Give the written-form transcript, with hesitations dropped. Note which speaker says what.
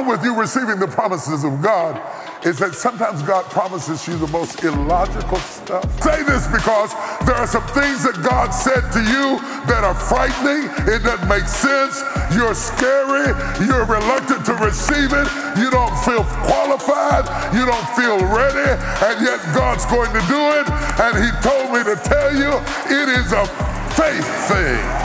Speaker 1: with you receiving the promises of God is that sometimes God promises you the most illogical stuff. Say this because there are some things that God said to you that are frightening. It doesn't make sense. You're scary. You're reluctant to receive it. You don't feel qualified. You don't feel ready. And yet God's going to do it. And he told me to tell you it is a faith thing.